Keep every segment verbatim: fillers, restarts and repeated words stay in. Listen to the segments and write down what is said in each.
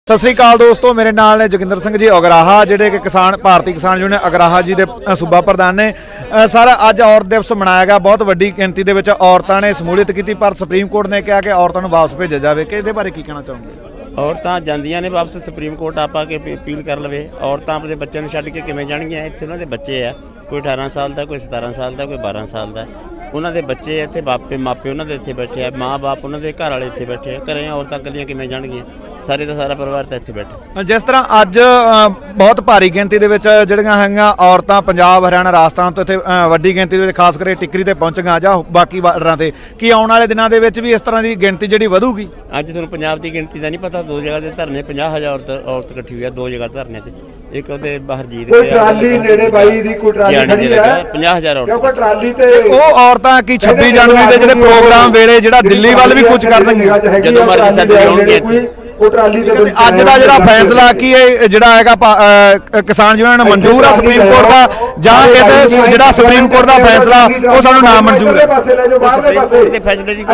सत श्री अकाल दोस्तों, मेरे नाल ने जोगिंदर सिंह जी अगराहा जिहड़े कि किसान भारतीय किसान यूनियन अगराहा जी के सूबा प्रधान ने। सर अज औरत दिवस मनाया गया, बहुत वड्डी गिनती दे विच औरतां ने समूलियत की, पर सुप्रीम कोर्ट ने कहा कि औरतों को वापस भेजा जाए कि इहदे बारे की कहना चाहोगे? औरतां जांदियां ने वापस, सुप्रीम कोर्ट आपा के अपील कर लवे। औरतां अपने बच्चों छड्ड के किवें जाणगीआं? इत्थे उन्हां दे बच्चे आ, कोई अठारह साल का, कोई सतारह साल का, कोई बारह साल का। उन्हां दे बच्चे इत्थे बापे मापे उन्हां दे इत्थे बैठे आ, माँ बाप उन्हां दे घर वाले इत्थे बैठे आ। घरें औरतां कल्लियां किवें जाणगीआं? सारे का सारा परिवार तो इत्थे बैठे। जिस तरह अज बहुत भारी गिनती दे विच जिहड़ियां हैगियां औरतां पंजाब हरियाणा राजस्थान तो इत्थे वड्डी गिनती दे विच खास करके टिकरी ते पहुंच गईयां जां बाकी बार्डरां ते, कि आउण वाले दिनां दे विच भी इस तरह की गिनती जिहड़ी वधूगी? अज तुहानूं पंजाब की गिनती का नहीं पता। दो जगह ते धरने पचास हज़ार औरत औरत इकट्ठी हुई है, दो जगह धरने ते। एक उहदे बाहर जीत कोई ट्राली नेड़े बाई दी कोई ट्राली खड़ी है पचास हज़ार औरत, क्योंकि ट्राली ते ਉਹ ਔਰਤਾਂ ਕੀ छब्बीस जनवरी ਦੇ ਜਿਹੜੇ ਪ੍ਰੋਗਰਾਮ ਵੇਲੇ ਜਿਹੜਾ ਦਿੱਲੀ ਵੱਲ ਵੀ ਕੁਝ ਕਰ ਦੇਣਗੇ ਜਦੋਂ ਮਰਜ਼ੀ ਸੱਦੇ ਆਉਣਗੇ ਇੱਥੇ। ਅੱਜ ਦਾ ਜਿਹੜਾ ਫੈਸਲਾ ਕੀ ਇਹ ਜਿਹੜਾ ਹੈਗਾ ਕਿਸਾਨ ਯੂਨੀਅਨ ਨੂੰ ਮਨਜ਼ੂਰ ਆ ਸੁਪਰੀਮ ਕੋਰਟ ਦਾ, ਜਾਂ ਕਿਸੇ ਜਿਹੜਾ ਸੁਪਰੀਮ ਕੋਰਟ ਦਾ ਫੈਸਲਾ ਉਹ ਸਾਨੂੰ ਨਾ ਮਨਜ਼ੂਰ ਹੈ? ਦੇ ਫੈਸਲੇ ਦੀ ਕੋਈ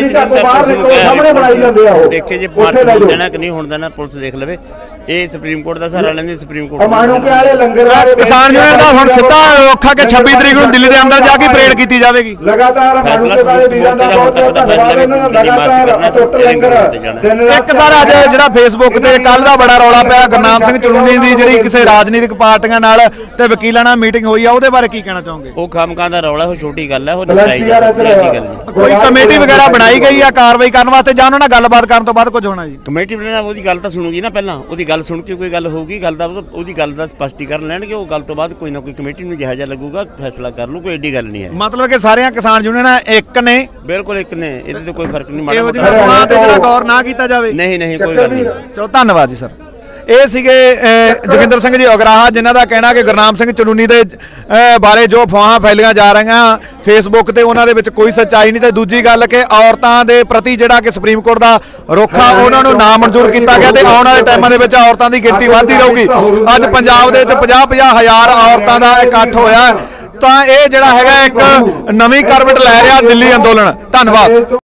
ਸਾਹਮਣੇ ਬਣਾਈ ਜਾਂਦੇ ਆ ਉਹ ਦੇਖੇ ਜੇ ਮਾਰਕ ਦੇਣਾ ਕਿ ਨਹੀਂ ਹੁਣ ਦੇਣਾ, ਪੁਲਿਸ ਦੇਖ ਲਵੇ। ਇਹ ਸੁਪਰੀਮ ਕੋਰਟ ਦਾ ਸਹਾਰਾ ਲੈਂਦੇ, ਸੁਪਰੀਮ ਕੋਰਟ ਮਾਣੂਕੇ ਵਾਲੇ ਲੰਗਰ ਕਿਸਾਨ ਯੂਨੀਅਨ ਦਾ ਹੁਣ ਸਿੱਧਾ ਔਖਾ ਕਿ ਛੱਬੀ ਤਰੀਕ ਨੂੰ ਦਿੱਲੀ ਦੇ ਅੰਦਰ ਜਾ ਕੇ ਪਰੇਡ ਕੀਤੀ ਜਾਵੇਗੀ। ਲਗਾਤਾਰ ਮਾਣੂਕੇ ਵਾਲੇ ਵੀਰਾਂ ਦਾ ਬਹੁਤ ਬਹੁਤ ਧੰਨਵਾਦ, ਇਹਨਾਂ ਦਾ ਲਗਾਤਾਰ ਅਟੁੱਟ ਲੰਗਰ ਇੱਕ ਸਰ ਅੱਜ ਜਿਹੜਾ ਫੇਸਬੁੱਕ ਤੇ ਕੱਲ ਦਾ ਬੜਾ ਰੌਲਾ ਪਿਆ ਗੁਰਨਾਮ ਸਿੰਘ ਚਲੂਨੀ ਦੀ ਜਿਹੜੀ ਕਿਸੇ ਰਾਜਨੀਤਿਕ ਪਾਰਟੀਆਂ ਨਾਲ ਤੇ ਵਕੀਲਾਂ ਨਾਲ ਮੀਟਿੰਗ ਹੋਈ ਆ, ਉਹਦੇ ਬਾਰੇ ਕੀ ਕਹਿਣਾ ਚਾਹੋਗੇ? ਉਹ ਖਾਮਕਾਂ ਦਾ ਰੌਲਾ, ਉਹ ਛੋਟੀ ਗੱਲ ਹੈ, ਉਹ ਨਿਪਟਾਈ ਜਾ ਸਕਦੀ ਹੈ। ਕੋਈ ਕਮੇਟੀ ਵਗੈਰਾ ਬਣਾਈ ਗਈ ਆ ਕਾਰਵਾਈ ਕਰਨ ਵਾਸਤੇ, ਜਾਂ ਉਹਨਾਂ ਨਾਲ ਗੱਲਬਾਤ ਕਰਨ ਤੋਂ ਬਾਅਦ ਕੁਝ ਹੋਣਾ ਜੀ? ਕਮੇਟੀ ਬਣਾਉਣਾ, ਉਹਦੀ ਗੱਲ ਤਾਂ ਸੁਣੂਗੀ ਨਾ, ਪਹਿਲਾਂ ਉਹਦੀ ਗੱਲ ਸੁਣ ਕੇ ਕੋਈ ਗੱਲ ਹੋਊਗੀ, ਗੱਲ ਦਾ ਉਹਦੀ ਗੱਲ ਦਾ ਸਪਸ਼ਟੀਕਰਨ ਲੈਣਗੇ। ਉਹ ਗੱਲ ਤੋਂ ਬਾਅਦ ਕੋਈ ਨਾ ਕੋਈ ਕਮੇਟੀ ਨੂੰ ਜਿਹਾ ਜਿਹਾ ਲੱਗੂਗਾ ਫੈਸਲਾ ਕਰ ਲੂ, ਕੋਈ ਏਡੀ ਗੱਲ ਨਹੀਂ ਹੈ। ਮਤਲਬ ਕਿ ਸਾਰੀਆਂ ਕਿਸਾਨ ਯੂਨੀਅਨਾਂ ਇੱਕ ਨੇ, ਬਿਲਕੁਲ ਇੱਕ ਨੇ, ਇਹਦੇ ਤੇ ਕੋਈ ਫਰਕ ਨਹੀਂ। ਇਹੋ ਜਿਹੇ ਤੇ ਜਿਹੜਾ ਗੌਰ ਨਾ ਕੀਤਾ ਜਾਵੇ, ਨਹੀਂ ਨਹੀਂ ਕੋਈ ਗੱਲ ਨਹੀਂ। ਚਲੋ ਧੰਨਵਾਦ ਜੀ ਸਰ। ਇਹ ਸੀਗੇ ਜੋਗਿੰਦਰ ਸਿੰਘ ਜੀ ਅਗਰਾਹਾ, ਜਿਨ੍ਹਾਂ ਦਾ ਕਹਿਣਾ ਕਿ ਗੁਰਨਾਮ ਸਿੰਘ ਚਲੂਨੀ ਦੇ ਬਾਰੇ ਜੋ ਅਫਵਾਹਾਂ ਫੈਲੀਆਂ ਜਾ ਰਹੀਆਂ ਫੇਸਬੁੱਕ ਤੇ, ਉਹਨਾਂ ਦੇ ਵਿੱਚ ਕੋਈ ਸੱਚਾਈ ਨਹੀਂ। ਤੇ ਦੂਜੀ ਗੱਲ ਕਿ ਔਰਤਾਂ ਦੇ ਪ੍ਰਤੀ ਜਿਹੜਾ ਕਿ ਸੁਪਰੀਮ ਕੋਰਟ ਦਾ ਰੁਖ ਆ ਉਹਨਾਂ ਨੂੰ ਨਾ ਮਨਜ਼ੂਰ ਕੀਤਾ ਗਿਆ, ਤੇ ਆਉਣ ਵਾਲੇ ਟਾਈਮਾਂ ਦੇ ਵਿੱਚ ਔਰਤਾਂ ਦੀ ਗਿਣਤੀ ਵੱਧਦੀ ਰਹੂਗੀ। ਅੱਜ ਪੰਜਾਬ ਦੇ ਵਿੱਚ ਪੰਜਾਹ ਪੰਜਾਹ ਹਜ਼ਾਰ ਔਰਤਾਂ ਦਾ ਇਕੱਠ ਹੋਇਆ, ਤਾਂ ਇਹ ਜਿਹੜਾ ਹੈਗਾ ਇੱਕ ਨਵੀਂ ਕਰਵਟ ਲੈ ਰਿਹਾ ਦਿੱਲੀ ਅੰਦੋਲਨ। ਧੰਨਵਾਦ।